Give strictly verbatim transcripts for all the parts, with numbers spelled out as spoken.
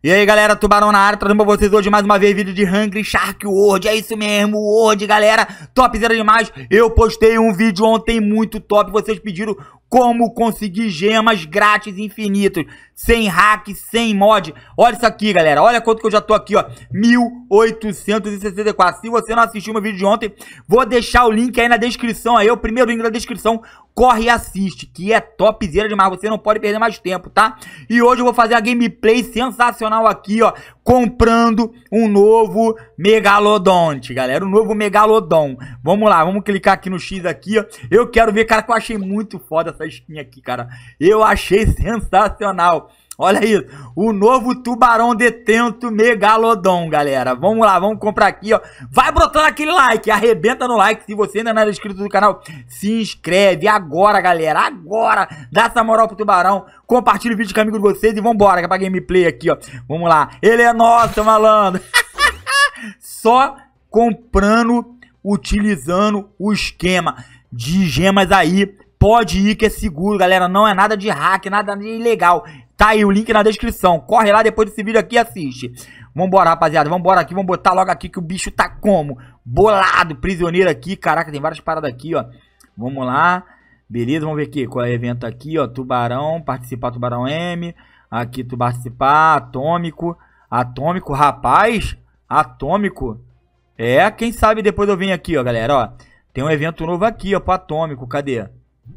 E aí galera, Tubarão na área, trazendo pra vocês hoje mais uma vez vídeo de Hungry Shark World. É isso mesmo, World galera, topzera demais. Eu postei um vídeo ontem muito top, vocês pediram como conseguir gemas grátis infinitos, sem hack, sem mod. Olha isso aqui galera, olha quanto que eu já tô aqui ó, mil oitocentos e sessenta e quatro. Se você não assistiu meu vídeo de ontem, vou deixar o link aí na descrição, aí o primeiro link da descrição. Corre e assiste, que é topzera demais, você não pode perder mais tempo, tá? E hoje eu vou fazer a gameplay sensacional aqui, ó, comprando um novo Megalodonte, galera, um novo Megalodon. Vamos lá, vamos clicar aqui no X aqui, ó. Eu quero ver, cara, que eu achei muito foda essa skin aqui, cara. Eu achei sensacional. Olha isso, o novo tubarão detento Megalodon, galera. Vamos lá, vamos comprar aqui, ó. Vai brotando aquele like, arrebenta no like. Se você ainda não é inscrito no canal, se inscreve agora, galera. Agora, dá essa moral pro tubarão. Compartilha o vídeo com amigo de vocês e vambora, que é pra gameplay aqui, ó. Vamos lá, ele é nosso, malandro. Só comprando, utilizando o esquema de gemas aí. Pode ir que é seguro, galera. Não é nada de hack, nada de ilegal. Tá aí o link na descrição. Corre lá depois desse vídeo aqui e assiste. Vambora, rapaziada. Vambora aqui. Vamos botar logo aqui que o bicho tá como? Bolado. Prisioneiro aqui. Caraca, tem várias paradas aqui, ó. Vamos lá. Beleza, vamos ver aqui. Qual é o evento aqui, ó. Tubarão. Participar Tubarão M. Aqui, tu participar. Atômico. Atômico, rapaz. Atômico. É, quem sabe depois eu venho aqui, ó, galera, ó. Tem um evento novo aqui, ó, pro Atômico. Cadê?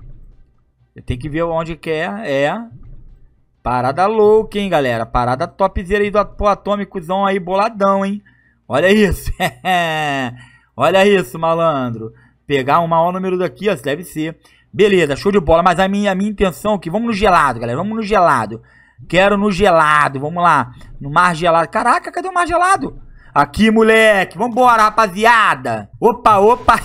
Tem que ver onde que é. É. Parada louca, hein, galera. Parada topzera aí do Atômicozão aí, boladão, hein. Olha isso. Olha isso, malandro. Pegar um maior número daqui, ó, deve ser. Beleza, show de bola. Mas a minha, a minha intenção aqui, vamos no gelado, galera. Vamos no gelado. Quero no gelado, vamos lá. No mar gelado. Caraca, cadê o mar gelado? Aqui, moleque. Vambora, rapaziada. Opa, opa.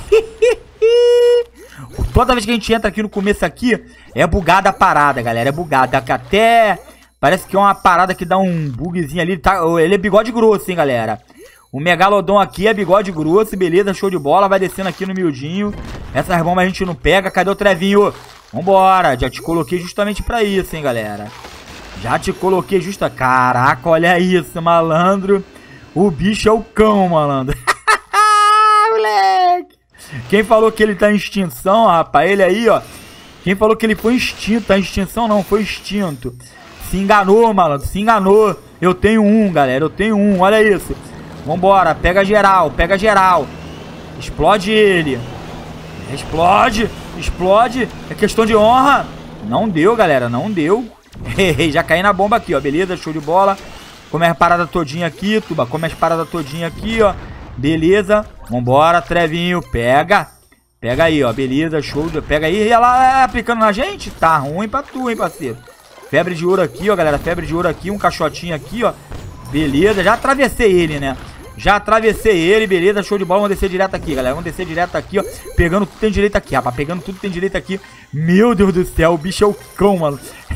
Toda vez que a gente entra aqui no começo aqui, é bugada a parada, galera. É bugada. Até parece que é uma parada que dá um bugzinho ali. Tá? Ele é bigode grosso, hein, galera. O Megalodon aqui é bigode grosso. Beleza, show de bola. Vai descendo aqui no miudinho. Essas bombas a gente não pega. Cadê o trevinho? Vambora. Já te coloquei justamente pra isso, hein, galera. Já te coloquei justa... Caraca, olha isso, malandro. O bicho é o cão, malandro. Moleque. Quem falou que ele tá em extinção, rapaz, ele aí, ó. Quem falou que ele foi extinto, tá em extinção não, foi extinto. Se enganou, malandro, se enganou. Eu tenho um, galera, eu tenho um, olha isso. Vambora, pega geral, pega geral. Explode ele. Explode, explode. É questão de honra. Não deu, galera, não deu. Já caí na bomba aqui, ó, beleza, show de bola. Come as paradas todinha aqui, tuba, come as paradas todinha aqui, ó. Beleza, vambora, trevinho, pega. Pega aí, ó, beleza, show, pega aí. E ela aplicando na gente, tá ruim pra tu, hein, parceiro. Febre de ouro aqui, ó, galera, febre de ouro aqui, um caixotinho aqui, ó. Beleza, já atravessei ele, né. Já atravessei ele, beleza, show de bola. Vamos descer direto aqui, galera, vamos descer direto aqui, ó. Pegando tudo que tem direito aqui, rapaz, pegando tudo que tem direito aqui. Meu Deus do céu, o bicho é o cão, mano.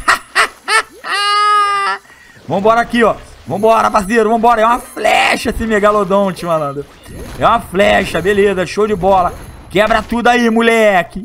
Vambora aqui, ó. Vambora, parceiro, vambora. É uma flecha esse Megalodonte, malandro. É uma flecha, beleza, show de bola. Quebra tudo aí, moleque.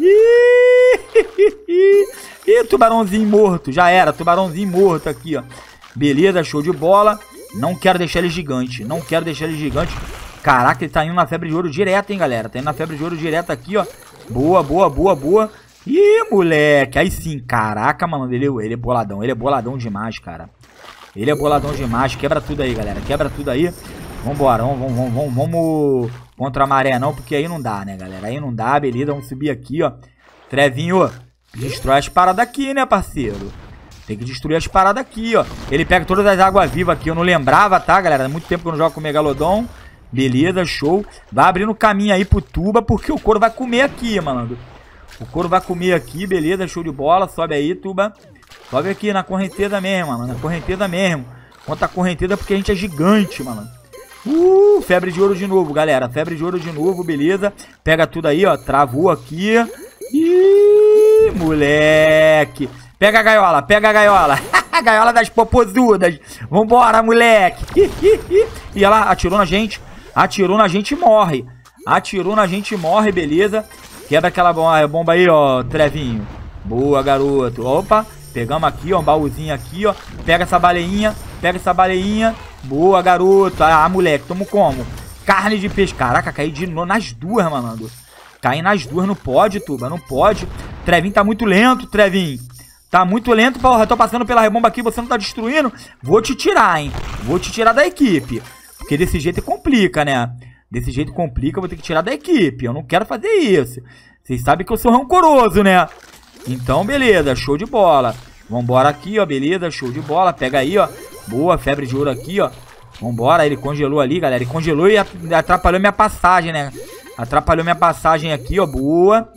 Ih, tubarãozinho morto. Já era, tubarãozinho morto aqui, ó. Beleza, show de bola. Não quero deixar ele gigante. Não quero deixar ele gigante. Caraca, ele tá indo na febre de ouro direto, hein, galera. Tá indo na febre de ouro direto aqui, ó. Boa, boa, boa, boa. Ih, moleque. Aí sim, caraca, malandro. Ele, ele é boladão. Ele é boladão demais, cara. Ele é boladão demais. Quebra tudo aí, galera. Quebra tudo aí. Vambora. Vamos, vamos, vamos, vamos contra a maré não, porque aí não dá, né, galera? Aí não dá, beleza. Vamos subir aqui, ó. Trevinho, destrói as paradas aqui, né, parceiro? Tem que destruir as paradas aqui, ó. Ele pega todas as águas vivas aqui. Eu não lembrava, tá, galera? Há muito tempo que eu não jogo com o Megalodon. Beleza, show. Vai abrindo caminho aí pro tuba, porque o couro vai comer aqui, malandro. O couro vai comer aqui, beleza, show de bola. Sobe aí, tuba. Sobe aqui na correnteza mesmo, mano. Na correnteza mesmo. Conta a correnteza porque a gente é gigante, mano. Uh, febre de ouro de novo, galera. Febre de ouro de novo, beleza. Pega tudo aí, ó. Travou aqui. Ih, moleque. Pega a gaiola, pega a gaiola. A gaiola das popozudas. Vambora, moleque. E ela atirou na gente. Atirou na gente e morre. Atirou na gente e morre, beleza. Quebra aquela bomba aí, ó, trevinho. Boa, garoto. Opa. Pegamos aqui, ó, um baúzinho aqui, ó. Pega essa baleinha. Pega essa baleinha. Boa, garoto. Ah, moleque, tamo como? Carne de peixe. Caraca, caí de novo nas duas, malandro. Caí nas duas, não pode, Tuba, não pode. Trevinho tá muito lento, Trevinho. Tá muito lento, porra. Tô passando pela rebomba aqui, você não tá destruindo. Vou te tirar, hein. Vou te tirar da equipe. Porque desse jeito complica, né? Desse jeito complica, eu vou ter que tirar da equipe. Eu não quero fazer isso. Vocês sabem que eu sou rancoroso, né? Então, beleza, show de bola. Vambora aqui, ó, beleza, show de bola. Pega aí, ó. Boa, febre de ouro aqui, ó. Vambora, ele congelou ali, galera. Ele congelou e atrapalhou minha passagem, né? Atrapalhou minha passagem aqui, ó. Boa.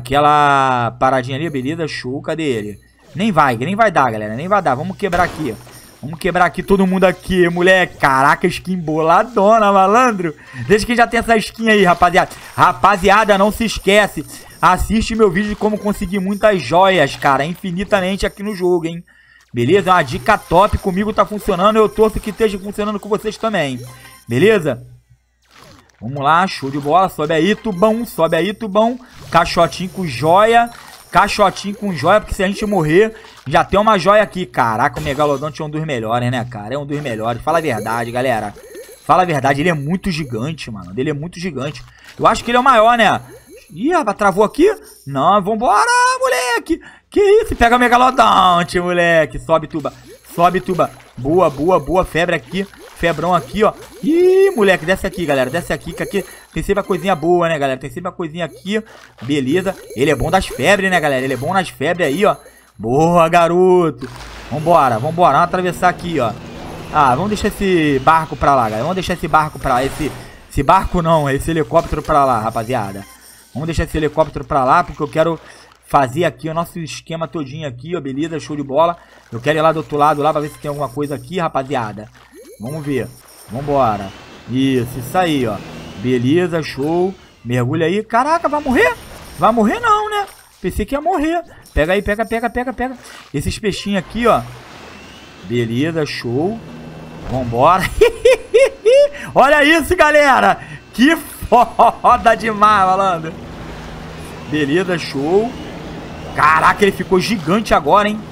Aquela paradinha ali, beleza, show. Cadê ele? Nem vai, nem vai dar, galera. Nem vai dar. Vamos quebrar aqui, ó. Vamos quebrar aqui todo mundo aqui, moleque. Caraca, skin boladona, malandro. Desde que já tem essa skin aí, rapaziada. Rapaziada, não se esquece. Assiste meu vídeo de como conseguir muitas joias, cara. Infinitamente aqui no jogo, hein. Beleza? É uma dica top. Comigo tá funcionando. Eu torço que esteja funcionando com vocês também. Beleza? Vamos lá, show de bola. Sobe aí, Tubão. Sobe aí, Tubão. Caixotinho com joia. Caixotinho com joia, porque se a gente morrer, já tem uma joia aqui. Caraca, o Megalodonte é um dos melhores, né, cara? É um dos melhores. Fala a verdade, galera. Fala a verdade, ele é muito gigante, mano. Ele é muito gigante. Eu acho que ele é o maior, né? Ih, rapaz, travou aqui? Não, vambora, moleque. Que isso? Pega o Megalodonte, moleque. Sobe, Tuba. Sobe, Tuba. Boa, boa, boa. Febre aqui. Febrão aqui, ó. Ih, moleque, desce aqui, galera. Desce aqui, que aqui tem sempre a coisinha boa, né, galera? Tem sempre a coisinha aqui. Beleza. Ele é bom das febres, né, galera? Ele é bom nas febres aí, ó. Boa, garoto. Vambora, vambora. Vamos atravessar aqui, ó. Ah, vamos deixar esse barco pra lá, galera. Vamos deixar esse barco pra lá. Esse, esse barco não, esse helicóptero pra lá, rapaziada. Vamos deixar esse helicóptero pra lá, porque eu quero fazer aqui o nosso esquema todinho aqui, ó. Beleza, show de bola. Eu quero ir lá do outro lado, lá, pra ver se tem alguma coisa aqui, rapaziada. Vamos ver. Vambora. Isso, isso aí, ó. Beleza, show. Mergulha aí. Caraca, vai morrer? Vai morrer não, né? Pensei que ia morrer. Pega aí, pega, pega, pega, pega. Esses peixinhos aqui, ó. Beleza, show. Vambora. Olha isso, galera. Que foda demais, malandro. Beleza, show. Caraca, ele ficou gigante agora, hein?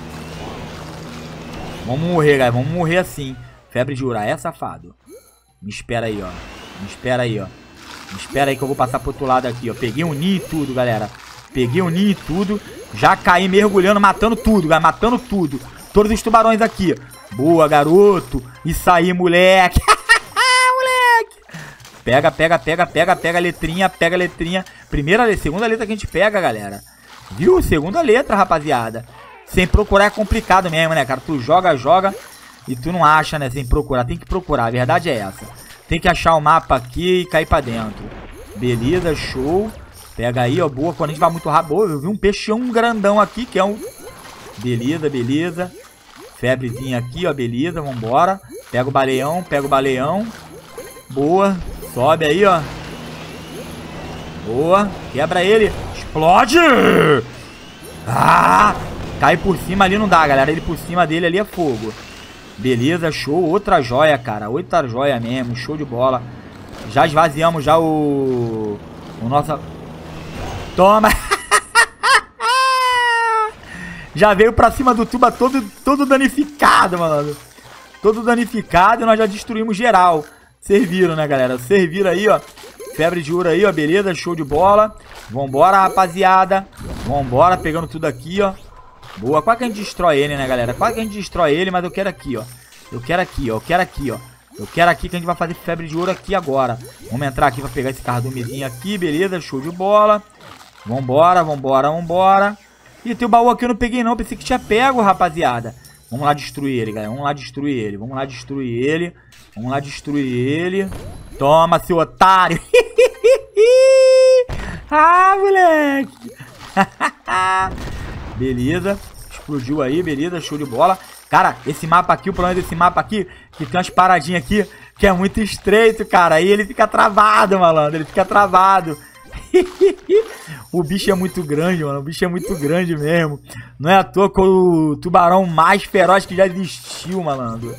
Vamos morrer, galera. Vamos morrer assim. Febre de Uraé, safado. Me espera aí, ó. Me espera aí, ó. Me espera aí que eu vou passar pro outro lado aqui, ó. Peguei um ninho e tudo, galera. Peguei um ninho e tudo. Já caí mergulhando, matando tudo, galera. Matando tudo. Todos os tubarões aqui. Boa, garoto. Isso aí, moleque. Moleque. Pega, pega, pega, pega, pega a letrinha. Pega a letrinha. Primeira, segunda letra que a gente pega, galera. Viu? Segunda letra, rapaziada. Sem procurar é complicado mesmo, né, cara? Tu joga, joga. E tu não acha, né, sem procurar. Tem que procurar, a verdade é essa. Tem que achar o mapa aqui e cair pra dentro. Beleza, show. Pega aí, ó, boa. Quando a gente vai muito rápido. Eu vi um peixão grandão aqui, que é um... Beleza, beleza. Febrezinha aqui, ó, beleza, vambora. Pega o baleão, pega o baleão. Boa, sobe aí, ó. Boa, quebra ele. Explode! Ah! Cai por cima ali não dá, galera. Ele por cima dele ali é fogo. Beleza, show. Outra joia, cara. Outra joia mesmo. Show de bola. Já esvaziamos já o... O nosso... Toma. Já veio pra cima do tuba todo, todo danificado, mano. Todo danificado e nós já destruímos geral. Vocês viram, né, galera? Vocês viram aí, ó. Febre de ouro aí, ó. Beleza, show de bola. Vambora, rapaziada. Vambora, pegando tudo aqui, ó. Boa, quase que a gente destrói ele, né, galera? Quase que a gente destrói ele, mas eu quero aqui, ó. Eu quero aqui, ó. Eu quero aqui, ó. Eu quero aqui que a gente vai fazer febre de ouro aqui agora. Vamos entrar aqui pra pegar esse cardumezinho aqui, beleza? Show de bola. Vambora, vambora, vambora. Ih, tem o baú aqui eu não peguei não. Pensei que tinha pego, rapaziada. Vamos lá destruir ele, galera. Vamos lá destruir ele. Vamos lá destruir ele. Vamos lá destruir ele. Toma, seu otário. Ah, moleque. Beleza. Explodiu aí, beleza. Show de bola. Cara, esse mapa aqui, o problema desse mapa aqui, que tem umas paradinhas aqui, que é muito estreito, cara. Aí ele fica travado, malandro. Ele fica travado. O bicho é muito grande, mano. O bicho é muito grande mesmo. Não é à toa que o tubarão mais feroz que já existiu, malandro.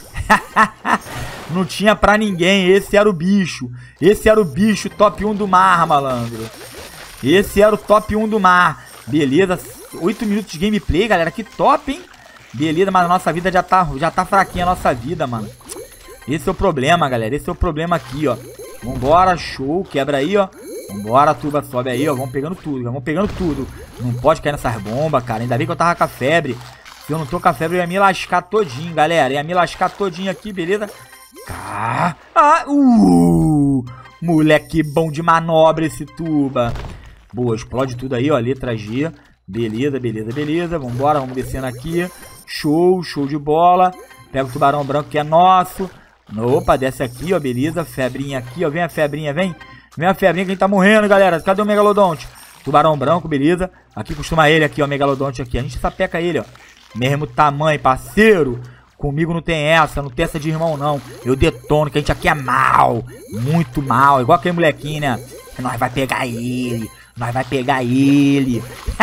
Não tinha pra ninguém. Esse era o bicho. Esse era o bicho top um do mar, malandro. Esse era o top um do mar. Beleza. oito minutos de gameplay, galera. Que top, hein? Beleza, mas a nossa vida já tá, já tá fraquinha a nossa vida, mano. Esse é o problema, galera. Esse é o problema aqui, ó. Vambora, show. Quebra aí, ó. Vambora, turba, sobe aí, ó. Vamos pegando tudo, vamos pegando tudo. Não pode cair nessas bombas, cara. Ainda bem que eu tava com a febre. Se eu não tô com a febre, eu ia me lascar todinho, galera. Ia me lascar todinho aqui, beleza? Ah, uh, moleque bom de manobra esse tuba. Boa, explode tudo aí, ó. Letra G. Beleza, beleza, beleza. Vambora, vamos descendo aqui. Show, show de bola. Pega o tubarão branco que é nosso. Opa, desce aqui, ó. Beleza, febrinha aqui, ó. Vem a febrinha, vem. Vem a febrinha que a gente tá morrendo, galera. Cadê o megalodonte? Tubarão branco, beleza. Aqui costuma ele aqui, ó. Megalodonte aqui. A gente sapeca ele, ó. Mesmo tamanho, parceiro. Comigo não tem essa, não tem essa de irmão, não. Eu detono, que a gente aqui é mal. Muito mal. Igual aquele molequinho, né? Nós vai pegar ele. Nós vai pegar ele.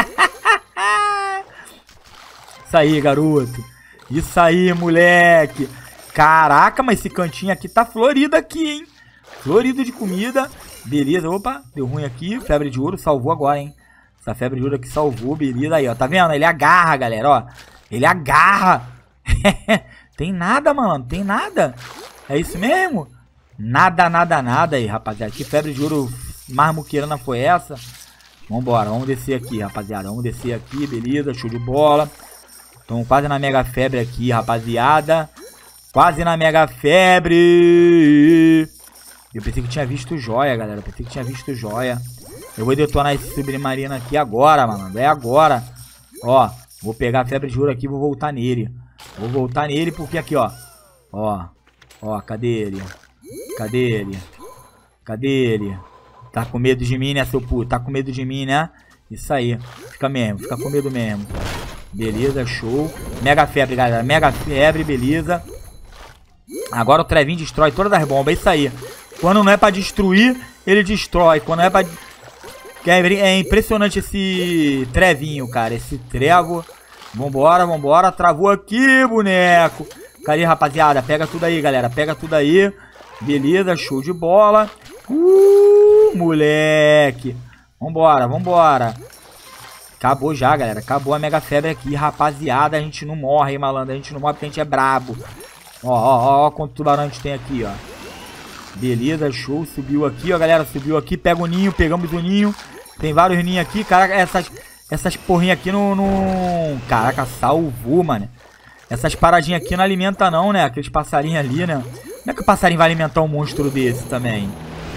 Isso aí, garoto. Isso aí, moleque. Caraca, mas esse cantinho aqui tá florido aqui, hein? Florido de comida. Beleza, opa, deu ruim aqui. Febre de ouro, salvou agora, hein? Essa febre de ouro aqui salvou, beleza. Aí, ó, tá vendo? Ele agarra, galera, ó. Ele agarra. Tem nada, mano, tem nada. É isso mesmo? Nada, nada, nada aí, rapaziada. Que febre de ouro mais muqueirana foi essa? Vambora, vamos descer aqui, rapaziada. Vamos descer aqui, beleza, show de bola. Estamos quase na mega febre aqui, rapaziada. Quase na mega febre. Eu pensei que tinha visto joia, galera. Eu pensei que tinha visto joia. Eu vou detonar esse submarino aqui agora, mano. É agora. Ó, vou pegar a febre de ouro aqui e vou voltar nele. Vou voltar nele porque aqui, ó. Ó, ó, cadê ele? Cadê ele? Cadê ele? Tá com medo de mim, né, seu puto? Tá com medo de mim, né? Isso aí. Fica mesmo, fica com medo mesmo. Beleza, show. Mega febre, galera. Mega febre, beleza. Agora o trevinho destrói todas as bombas. É isso aí. Quando não é pra destruir, ele destrói. Quando não é pra... É impressionante esse trevinho, cara. Esse trevo. Vambora, vambora. Travou aqui, boneco. Cadê, rapaziada? Pega tudo aí, galera. Pega tudo aí. Beleza, show de bola. Uh, moleque. Vambora, vambora. Acabou já, galera. Acabou a mega febre aqui, rapaziada. A gente não morre, hein, malandro. A gente não morre porque a gente é brabo. Ó, ó, ó, ó quanto tubarão a gente tem aqui, ó. Beleza, show. Subiu aqui, ó, galera. Subiu aqui. Pega o ninho, pegamos o ninho. Tem vários ninhos aqui. Caraca, essas, essas porrinhas aqui não, não... Caraca, salvou, mano. Essas paradinhas aqui não alimentam não, né? Aqueles passarinhos ali, né? Como é que o passarinho vai alimentar um monstro desse também?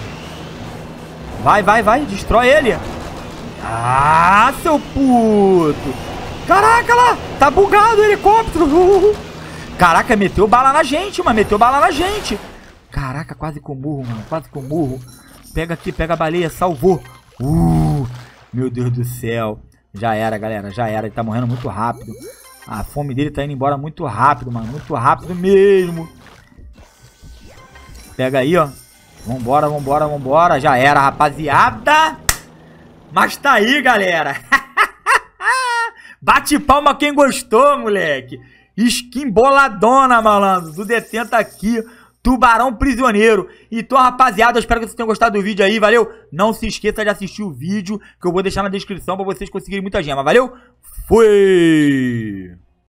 Vai, vai, vai. Destrói ele. Ah, seu puto. Caraca lá. Tá bugado o helicóptero. Uh, uh. Caraca, meteu bala na gente, mano. Meteu bala na gente. Caraca, quase com murro, mano. Quase com murro. Pega aqui, pega a baleia. Salvou. Uh, meu Deus do céu. Já era, galera. Já era. Ele tá morrendo muito rápido. A fome dele tá indo embora muito rápido, mano. Muito rápido mesmo. Pega aí, ó. Vambora, vambora, vambora. Já era, rapaziada. Mas tá aí, galera. Bate palma quem gostou, moleque. Skin boladona, malandro. Do Detenta aqui. Tubarão prisioneiro. Então, rapaziada, eu espero que vocês tenham gostado do vídeo aí, valeu? Não se esqueça de assistir o vídeo, que eu vou deixar na descrição pra vocês conseguirem muita gema, valeu? Fui!